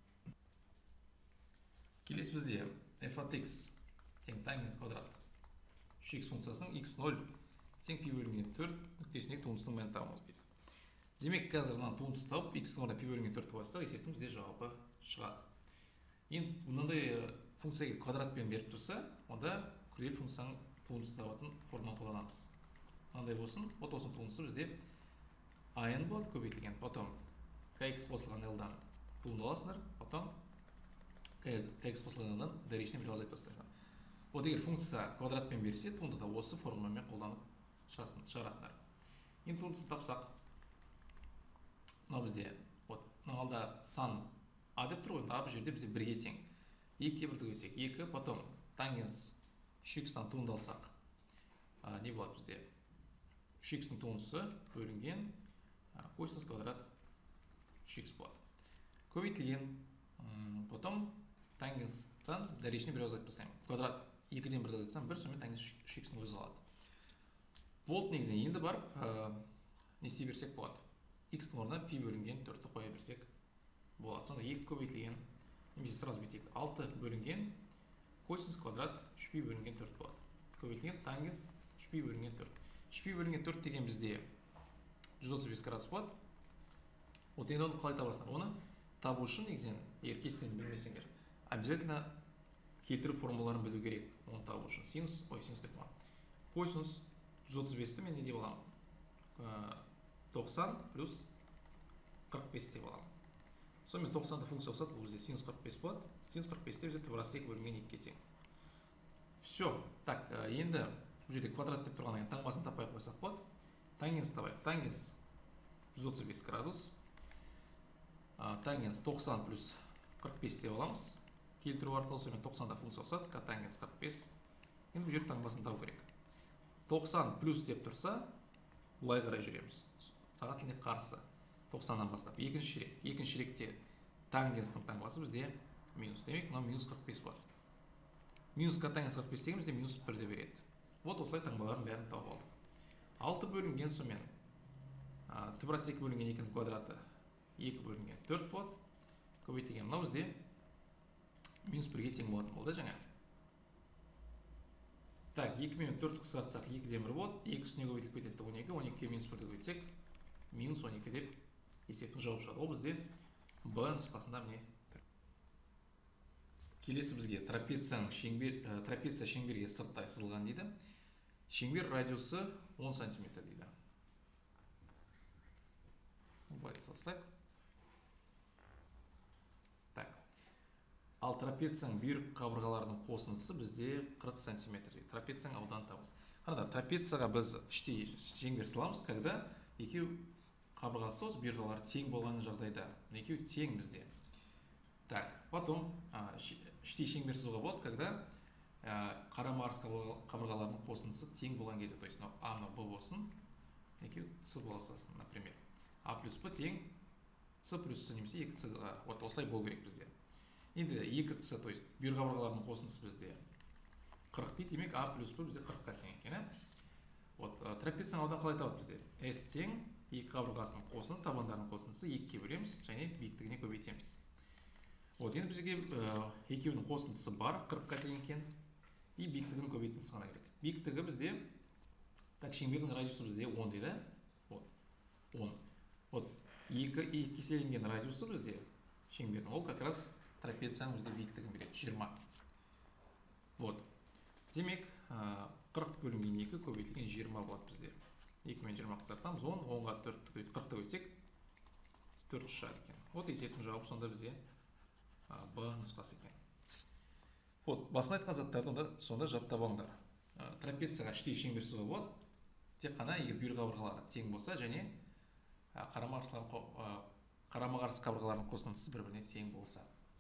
Келесі бізде f от x тең тангенс квадрат үш икс функциясының x нөл тең пи бөлінген төрт нүктесіндегі туындысының мәнін табыңыз дейді. Демек, қазір мына туындысты тауып x-ның орнына пи бөлінген төрт қойсақ, есептің бізде жауабы шығады. Енді мынандай функцияға квадратпен беріп тұрса, онда күрделі функцияның туындысын табатын форманы қолданамыз. Мынандай болсын, вот осының туындысы бізде ан болады көбейтілген, потом kx қосылған l-дан туындаласыңдар, потом kx қосылған l-дан дәрежесіне бір азайтып тастайсыңдар. Вот егер функция квадратпен берсе, туындыда осы формамен қолданып шығарасыңдар. Енді туындысын тапсақ, мынау бізде, вот, мына алда сан а деп тұр ғой, а бұл жерде бізде бірге тең. екіге бірді көсек, екі, потом тангенс үш икстан туындалсақ, не болады бізде? үш икстің туындысы бөлінген косинус квадрат үш икс болады. Көбейтілген, потом тангенстан дәрежесіне бір азайтып тастаймын. Квадрат екіден бірді азайтсам, бір, сонымен тангенс үш икстің өзі қалады. Болды негізінен енді барып, не істей берсек болады. X-тің орнына пи бөлінген төртті қоя берсек болады. Сонда екі көбейтілген, немесе сразу бүйтейік, алты бөлінген косинус квадрат үш пи бөлінген төрт болады. Көбейтілген тангенс үш пи бөлінген төрт. үш пи бөлінген төрт деген бізде жүз отыз бес градус болады. Вот енді оны қалай табасыңдар? Оны табу үшін негізінен, егер кестені білмесеңдер, обязательно келтіру формулаларын білу керек. Оны табу үшін синус, ой, синус деп тұрмын. Косинус жүз отыз бесті мен не деп аламын? тоқсан плюс қырық бес деп аламын. Сонымен тоқсанды функция болса, бұл бізде синус қырық бес болады. Синус қырық бесте бізде түбірасы екі бөлінген екіге тең. Все. Так, енді бұл жерде квадрат деп тұрғаннан кейін таңбасын таппай қойсақ болады. Тангенс табайық. Тангенс жүз отыз бес градус. Тангенс тоқсан плюс қырық бес деп аламыз. Келтіру арқылы сонымен тоқсанда функция болса, тангенс қырық бес. Енді бұл жерде таңбасын табу керек. тоқсан плюс деп тұрса, бұлай қарай жүреміз. Сағат тіліне қарсы тоқсаннан бастап. Екінші ширек. Екінші ширекте тангенстің таңбасы бізде минус. Демек, мынау минус қырық бес болады. Минусқа тангенс қырық бес деген бізде минус бірді береді. Вот осылай таңбаларын бәрін тауып алдық. алты бөлінген сонымен түбірасы екі бөлінген екінің квадраты екі бөлінген төрт болады. Көбейтілген мынау бізде минус бірге тең болатын болды жаңа. Так, екі мен төртті қысқартсақ екіден бір болады. екі үстіне көбейтіліп кетеді он екі, он екіге минус бірді көбейтсек минус он екі деп есептің жауап шығады. Ол бізде Б нұсқасында міне тұр. Келесі бізге трапецияның шеңбер, трапеция шеңберге сырттай сызылған дейді. Шеңбер радиусы он сантиметр дейді. Былай салсақ. Так. Ал трапецияның бүйірік қабырғаларының қосындысы бізде қырық сантиметр дейді. Трапецияның ауданын табыңыз. Қараңдар, трапецияға біз іштей шеңбер саламыз, когда екеу қабырғасы осы бүйірғалары тең болған жағдайда. Екеу тең бізде. Так, потом іштей шеңбер сызуға болады, когда қарама-қарсы қабырғаларының қосындысы тең болған кезде. То есть, А мынау Б болсын, екеу С боласасын, например. А плюс Б тең С плюс С немесе екі С-ға. Вот осылай болу керек бізде. Енді екі С, то есть бүйір қабырғаларының қосындысы бізде қырық дейді, демек А плюс Б бізде қырыққа тең екен. Вот трапецияның аудан қалай табады бізде? S тең екі қабырғасының қосыны, табандарының қосындысы екіге бөлеміз және биіктігіне көбейтеміз. Вот енді бізге екеуінің қосындысы бар, қырыққа тең екен. И биіктігінің көбейтіндісі ғана керек. Биіктігі бізде, так, шеңбердің радиусы бізде он дейді. Вот, он. Вот екі кеселенген радиусы бізде шеңбердің, ол как раз трапецияның бізде биіктігін береді, жиырма. Вот. Демек, қырық бөлінген екі көбейтілген жиырма болады бізде. екі мен жиырма қысқартамыз, он, онға төртті көбейтіп қырықты бөлсек төрт шығады екен. Вот есептің жауабы сонда бізде Б нұсқасы екен. Вот, басын айтқан заттарды сонда жаттап алыңдар. Трапецияға іштей шеңбер сызуға болады. Тек қана егер бүйір қабырғалары тең болса және қарама-қарсы қабырғалардың қосындысы бір-біріне тең болса.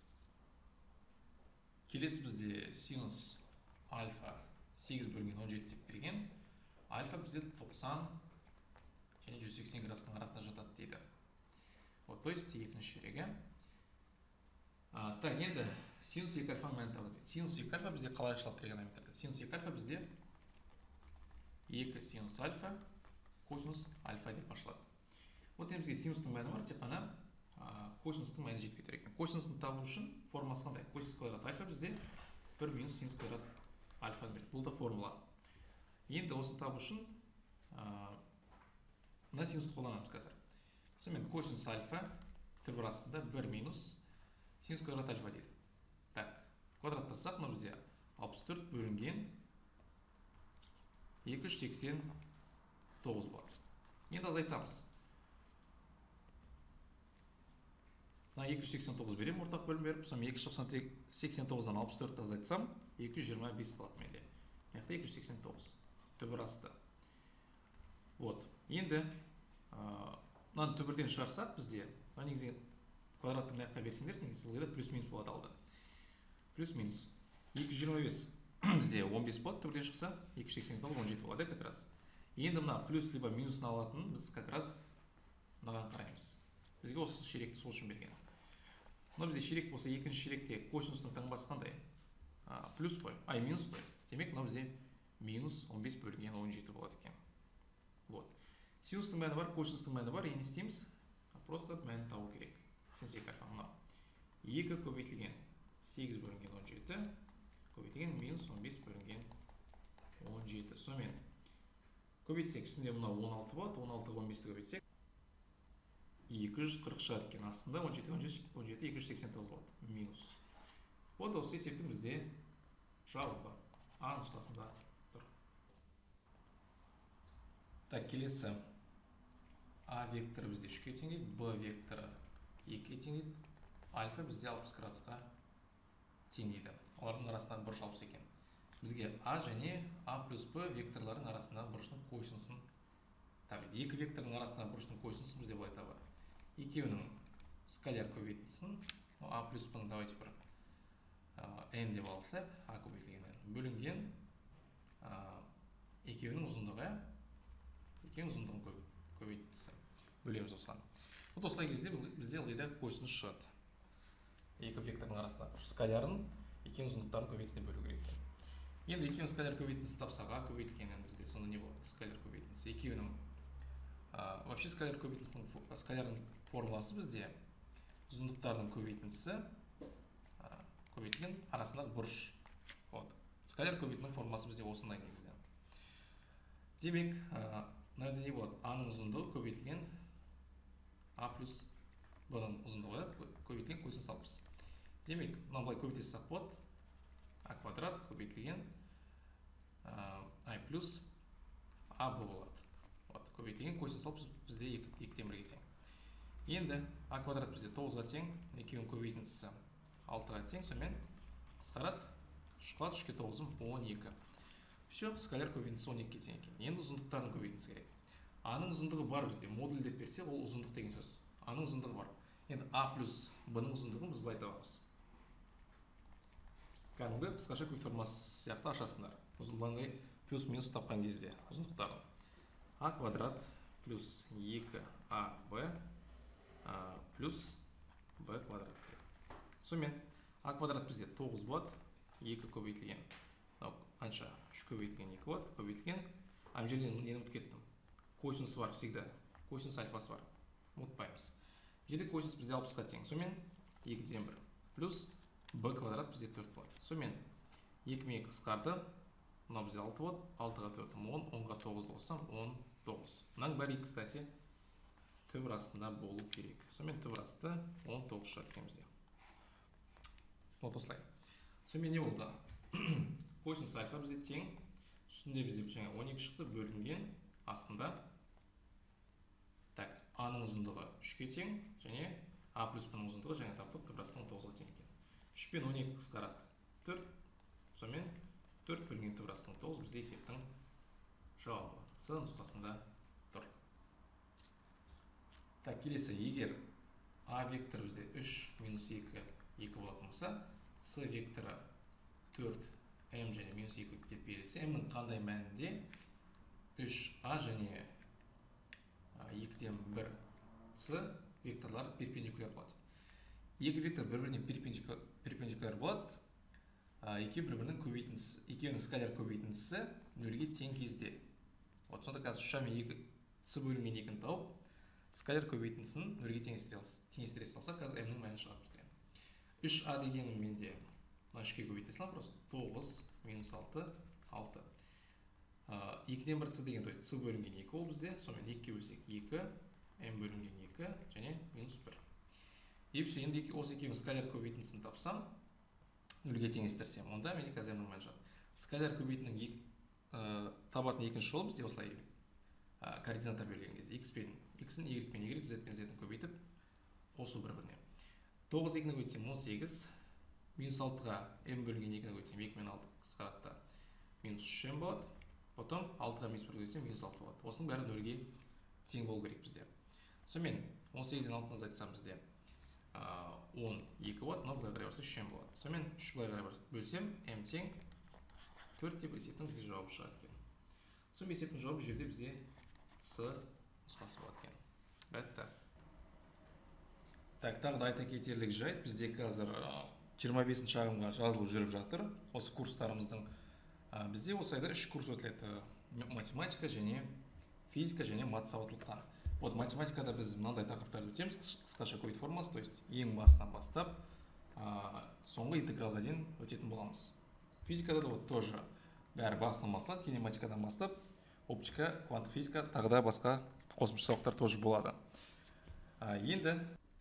Келесі бізде синус альфа сегіз бөлінген он жеті деп берген. Альфа бізде тоқсан және жүз сексен градустың арасында жатады дейді. Вот, то есть екінші ширегі. А, так, енді синус екі альфаның мәнін табады. Синус екі альфа бізде қалай ашылады тригонометрияда? Синус екі альфа бізде екі синус альфа косинус альфа деп ашылады. Вот енді бізге синустың мәні бар, тек қана косинустың мәні жетпей тұр екен. Косинустың табу үшін формасы қандай? Косинус квадрат альфа бізде бір минус синус квадрат альфа береді. Бұл да формула. Енді осыны табу үшін мына синусты қолданамыз қазір. Сонымен косинус альфа түбір астында бір минус синус квадрат альфа дейді. Так, квадраттасақ, мына бізде алпыс төрт бөлінген екі жүз сексен тоғыз болады. Енді азайтамыз. Мына екі жүз сексен тоғыз берем, ортақ бөлім беріп, сосын екі жүз сексен тоғыздан алпыс төртті азайтсам, екі жүз жиырма бес қалады менде. Яғни екі жүз сексен тоғыз түбір асты. Вот. Енді мынаны түбірден шығарсақ бізде, негізі квадраттың мына жаққа берсеңдер, негізі ылғи да плюс минус болады алды. Плюс минус екі жүз жиырма бес бізде он бес болады, түбірден шықса екі жүз сексен тоғыз он жеті болады как раз. Енді мына плюс либо минусын алатын біз как раз мынаған қараймыз. Бізге осы ширекті сол үшін берген. Мына бізде ширек болса, екінші ширекте косинустың таңбасы қандай? Плюс қой, ай минус қой. Демек мына бізде минус он бес бөлінген он жеті болады екен. Вот. Синустың мәні бар, косинустың мәні бар. Енді істейміз, просто мәнін табу керек. Синус екі альфа мына екі көбейтілген сегіз бөлінген он жеті көбейтілген минус он бес бөлінген он жеті. Сонымен көбейтсек, үстінде мына он алты болады, он алты он бесті көбейтсек екі жүз қырық шығады екен. Астында он жеті он жеті екі жүз сексен тоғыз болады минус. Вот осы есептің бізде жауабы А нұсқасында тұр. Так, келесі А векторы бізде үшке тең дейді, Б векторы екіге тең дейді, альфа бізде алпыс градусқа тең дейді. Олардың арасындағы бұрыш алпыс екен. Бізге А және А плюс Б векторлардың арасындағы бұрыштың косинысын табиды. Екі вектордың арасындағы бұрыштың косинысын бізде былай табады. Екеуінің скаляр көбейтіндісін, А плюс Б-ны давайте бір n деп алсақ, А көбейтілген бөлінген екеуінің ұзындығы, екеуінің ұзындығын көбейтіндісі. Бөлеміз осыған. Вот осылай кезде бізде ылғи косинус шығады. Екі вектордың арасында скалярын екеуінің ұзындықтарын көбейтісіне бөлу керек екен. Енді екеуінің скаляр көбейтіндісі тапсақ, А көбейтілгеннен бізде сонда не болады? Скаляр көбейтіндісі. Екеуінің вообще скаляр көбейтіндісінің скалярның формуласы бізде ұзындықтардың көбейтіндісі көбейтілген арасындағы бұрыш. Вот. Скаляр көбейтінің формуласы бізде осындай негізде. Демек, мынада не болады? А-ның ұзындығы көбейтілген А плюс Б-ның ұзындығы көбейтілген косинус алпыс. Демек, мына былай көбейтесақ болады. А квадрат көбейтілген А плюс А Б болады. Вот, көбейтілген косинус алпыс бізде екіден бірге тең. Енді А квадрат бізде тоғызға тең, екеуінің көбейтіндісі алтыға тең, сонымен қысқарады, үш қалады, үшке тоғызым он екі. Все, скаляр көбейтіндісі он екіге тең екен. Енді ұзындықтарын көбейтіндісі керек. А-ның ұзындығы бар бізде, модуль деп берсе, ол ұзындық деген сөз. А-ның ұзындығы бар. Енді А плюс Б-ның ұзындығын біз былай табамыз. Кәдімгі қысқаша көбейту формуласы сияқты ашасыңдар. Ұзындығын плюс минус тапқан кезде ұзындықтарын. А квадрат плюс екі А Б плюс Б квадрат. Сонымен А квадрат бізде тоғыз болады, екі көбейтілген. Қанша? үш көбейтілген екі болады, көбейтілген. А жерден нені ұмытып кеттім? Косинус бар всегда. Косинус альфасы бар. Ұмытпаймыз. Жерде косинус бізде алпысқа тең. Сонымен екіден бір. Плюс Б квадрат бізде төрт болады. Сонымен екі мен екі қысқарды. Мынау бізде алты болады. алтыға төртім он, онға тоғызды қоссам он тоғыз. Мынаның бәрі, кстати, түбір астында болу керек. Сонымен түбір асты он тоғыз шығады екен бізде. Вот осылай. Сонымен не болды? Косинус альфа бізде тең, үстінде бізде жаңа он екі шықты, бөлінген астында. Так, А-ның ұзындығы үшке тең, және А плюс Б-ның ұзындығы жаңа таптық, түбір астында он тоғызға тең екен. үш пен он екі қысқарады. төрт, сонымен төрт бөлінген түбір астында он тоғыз бізде есептің жауабы С нұсқасында тұр. Так, келесі, егер А векторы бізде үш минус екі екі болатын болса, С векторы төрт М және минус екі деп берілсе, М-нің қандай мәнінде үш А және екіден бір С векторлары перпендикуляр болады. екі вектор бір-біріне перпендикуляр болады, екеуі бір-бірінің көбейтіндісі, екеуінің скаляр көбейтіндісі нөлге тең кезде. Вот сонда қазір үш а мен екі с бөлінген екіні тауып, скаляр көбейтіндісін нөлге теңестіре салсақ, қазір m-нің мәні шығады бізде. үш а дегенім менде мына үшке көбейте салам, просто тоғыз минус алты, алты. екіден бір с деген, то есть с бөлінген екі ол бізде, сонымен екіге бөлсек екі, m бөлінген екі және минус бір. И все, енді осы екеуінің скаляр көбейтіндісін тапсам, нөлге теңестірсем, онда менде қазір m-нің мәні шығады. Скаляр көбейтінің табатын екінші жолы бізде осылай координата берілген кезде x пен x-ін, y пен y, z пен z-ін көбейтіп қосу бір-біріне. тоғыз екіні көйтсем он сегіз, минус алтыға m бөлінген екіні көйтсем екі мен алты қысқаратта минус үш m болады. Потом алтыға минус бір көйтсем минус алты болады. Осының бәрі нөлге тең болу керек бізде. Сонымен он сегізден алтыны азайтсам бізде он екі болады, но былай қарай барса үш m болады. Сонымен үш былай қарай бөлсем m тең төрт деп есептің бізде жауабы шығады екен. Сонымен есептің жауабы жерде бізде с нұсқасы болады екен. Бәтті. Так, тағы да айта кетерлік жайт, бізде қазір жиырма бесінші ағымға жазылу жүріп жатыр. Осы курстарымыздың бізде осы айда үш курс өтіледі: математика және физика және мат сауаттылықтан. Вот математикада біз мынандай тақырыптарды өтеміз, қысқаша көйт формасы, то есть ең басынан бастап соңғы интегралға дейін өтетін боламыз. Физикада да вот тоже бәрі басынан басталады, кинематикадан бастап оптика, кванттық физика, тағы да басқа қосымша сабақтар тоже болады. Енді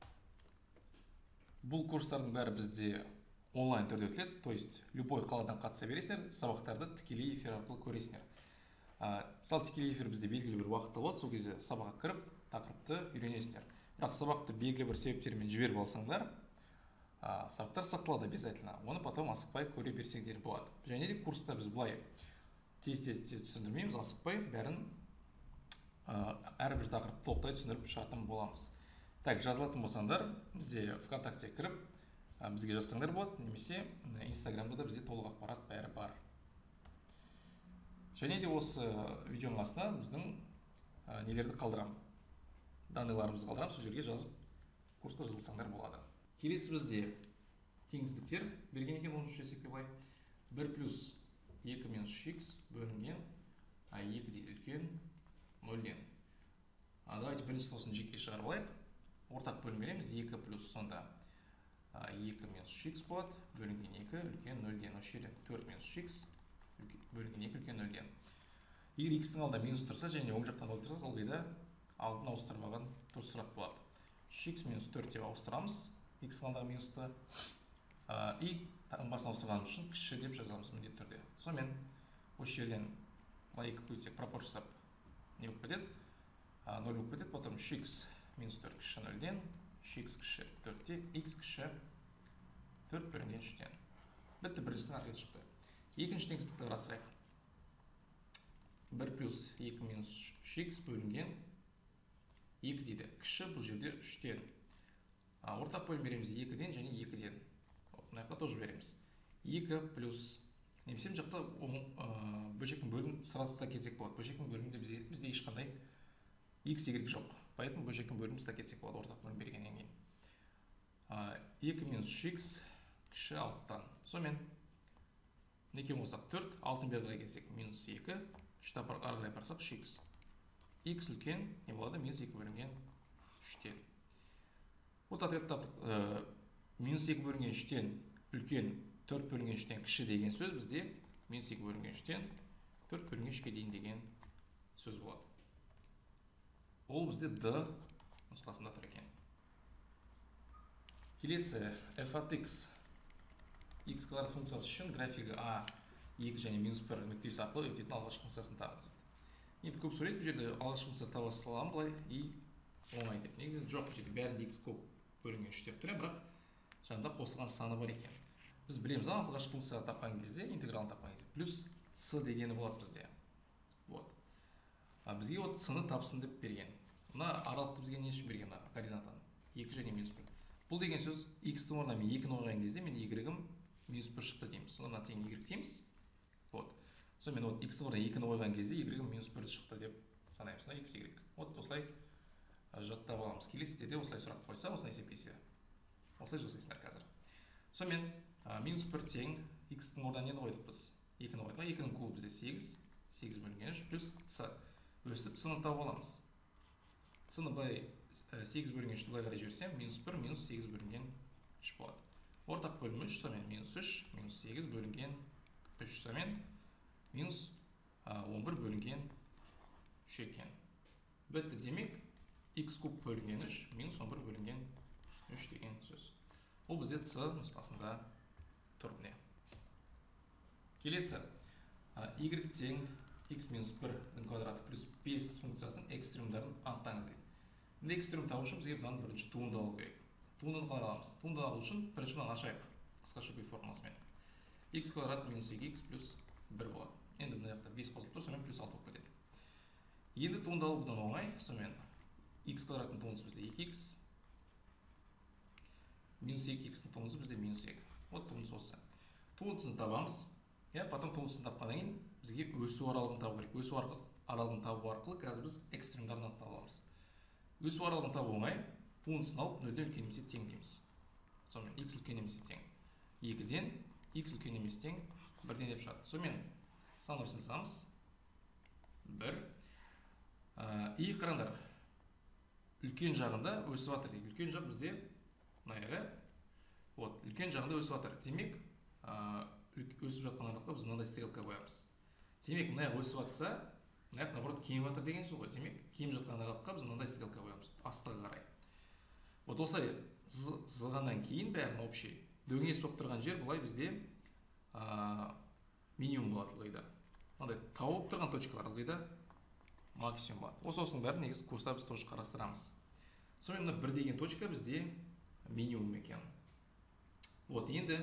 бұл курстардың бәрі бізде онлайн түрде өтіледі, то есть любой қаладан қатыса бересіңдер, сабақтарды тікелей эфир арқылы көресіңдер. Мысалы тікелей эфир бізде белгілі бір уақытта болады, сол кезде сабаққа кіріп тақырыпты үйренесіңдер. Бірақ сабақты белгілі бір себептермен жіберіп алсаңдар, сабақтар сақталады обязательно. Оны потом асықпай көре берсеңдер болады. Және де курста біз былай тез-тез тез түсіндірмейміз, асықпай бәрін әрбір тақырыпты толықтай түсіндіріп шығатын боламыз. Так, жазылатын болсаңдар, бізде ВКонтакте кіріп, бізге жазсаңдар болады, немесе Инстаграмда да бізде толық ақпарат бәрі бар. Және де осы видеоның астына біздің нелерді қалдырам, данныйларымызды қалдырам, сол жерге жазып курсқа жазылсаңдар болады. Келесі бізде теңіздіктер берген екен он үш есепке былай. бір плюс екі минус үш икс бөлінген екі дейді үлкен нөлден. Давайте біріншісі осыны жеке шығарып алайық. Ортақ бөлім береміз. екі плюс сонда екі минус үш икс болады. Бөлінген екі үлкен нөлден. Осы жерде төрт минус үш икс бөлінген екі үлкен нөлден. Егер x-тің алдында минус тұрса және оң жақтан нөл тұрса, ылғи да алдын ауыстырмаған дұрыс сұрақ болады. үш икс минус төрт деп ауыстырамыз. X-тің алдағы минусты. И басын ауыстырғанымыз үшін кіші деп жазамыз міндетті түрде. Сонымен осы жерден екі көйтсек пропорция не болып кетеді? нөл болып кетеді. Потом үш икс минус төрт кіші нөлден, үш икс кіші төрттен, x кіші төрт бөлінген үштен. Бітті, біріншісінің ответі шықты. Екінші теңсіздікті қарастырайық. бір плюс екі минус үш икс бөлінген екі дейді. Кіші бұл жерде үштен. Ортақ бөлім береміз екіден және екіден. Мына жаққа тоже береміз. екі плюс немесе мына жақта бөлшектің бөлімін сразу кетсек болады. Бөлшектің бөлімінде бізде ешқандай x, y жоқ. Поэтому бөлшектің бөлімін кетсек болады ортақ бөлім бергеннен кейін. екі минус үш икс кіші алтыдан. Сонымен неке болсақ төрт, алтын бері қарай келсек минус екі, үшті ары қарай барсақ үш икс. X үлкен не болады? Минус екі бөлінген үштен. Вот ответ таптық. Минус екі бөлінген үштен үлкен, төрт бөлінген үштен кіші деген сөз бізде минус екі бөлінген үштен төрт бөлінген үшке дейін деген сөз болады. Ол бізде D нұсқасында тұр екен. Келесі f от x x квадрат функциясы үшін графигі a екі және минус бір нүктесі арқылы өтетін алғашқы функциясын табыңыз. Енді көп сөйлейді, бұл жерде алғашқы функциясы таба саламын былай и оңай деп. Негізінде жоқ, бұл жерде бәрінде x көп бөлінген үш деп тұр, бірақ жанында қосылған саны бар екен. Біз білеміз, алғашқы функцияны тапқан кезде, интегралын тапқан кезде плюс с дегені болады бізде. Вот. Бізге вот с-ны тапсын деп берген. Мына аралықты бізге не үшін берген координатаны? екі және минус бір. Бұл деген сөз x-тің орнына мен екіні қойған кезде мен y-ім минус бір шықты дейміз. Сонда тең y дейміз. Вот. Сонымен вот x-тің орнына екіні қойған кезде y-ім минус бір шықты деп санаймыз. Сонда x, y. Вот осылай жаттап аламыз. Келесіде де осылай сұрақ қойса, осылай есептесе осылай жасайсыңдар қазір. Сонымен минус бір тең x-тің орнына нені қойдық біз? екіні қойдық. екінің кубы бізде сегіз, сегіз бөлінген үш плюс с. Өстіп с-ны тауып аламыз. С-ны былай сегіз бөлінген үшті былай қарай жіберсем, минус бір минус сегіз бөлінген үш болады. Ортақ бөлім үш, сонымен минус үш минус сегіз бөлінген үш, сонымен минус он бір бөлінген үш екен. Бітті. Демек x куб бөлінген үш минус он бір бөлінген үш деген сөз. Ол бізде с нұсқасында тұр. Не? Келесі, y тең x минус бірдің квадраты плюс бес функциясының экстремумдарын анықтаңыз дейді. Енді экстрем табу үшін бізге бұдан бірінші туынды алу керек. Туындыны қалай аламыз? Туынды алу үшін бірінші мынаны ашайық. Қысқаша көй формуласымен. X квадрат минус екі икс плюс бір болады. Енді мына жақта бес қосылып тұр, сонымен плюс алты болып кетеді. Енді туынды алу бұдан оңай. Сонымен x квадраттың туындысы бізде екі икс минус екі икстің туындысы бізде минус екі. Вот туындысы осы. Туындысын табамыз. Я, потом туындысын тапқаннан кейін бізге өсу аралығын табу керек. Өсу аралығын табу арқылы қазір біз экстремдарын анықтап аламыз. Өсу аралығын табу оңай. Туындысын алып нөлден үлкен немесе тең дейміз. Сонымен x үлкен немесе тең екіден, x үлкен немесе тең бірден деп шығады. Сонымен санаусыз жазамыз. бір. И қараңдар. Үлкен жағында өсіп жатыр дейді. Үлкен жақ бізде мынаяғы. Вот, үлкен жағында өсіп жатыр. Демек, өсіп жатқан аралыққа біз мынандай стрелка қоямыз. Демек, мынаяқ өсіп жатса, мынаяқ наоборот кеміп жатыр деген сөз ғой. Демек, кеміп жатқан аралыққа біз мынандай стрелка қоямыз. Астығы қарай. Вот осылай сызғаннан кейін бәрін общий дөңес болып тұрған жер былай бізде минимум болады ылғида. Мынандай тауып тұрған точкалар ылғида максимум болады. Осы осының бәрін негізі курста біз тоже қарастырамыз. Сонымен мына бір деген точка бізде минимум екен. Вот енді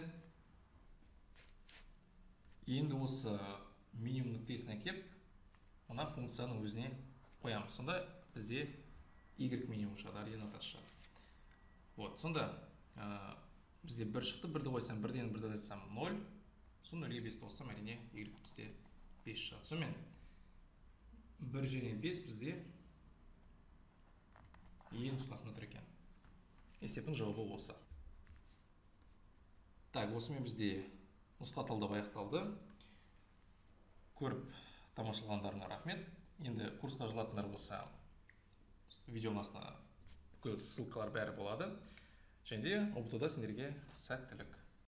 енді осы минимум нүктесіне кеп, мына функцияның өзіне қоямыз. Сонда бізде y минимум шығады, ординатасы шығады. Вот, сонда бізде бір шықты, бірді қойсам, бірден бірді қойсам нөл, сон нөлге бесті қоссам, әрине y бізде бес шығады. Сонымен бір және бес бізде е нұсқасында тұр екен. Есептің жауабы осы. Так, осымен бізде нұсқа талдау аяқталды. Көріп тамашалағандарыңа рахмет. Енді курсқа жылатындар болса, видеоның астына бүкіл ссылкалар бәрі болады. Және де ұбт-да сендерге сәттілік.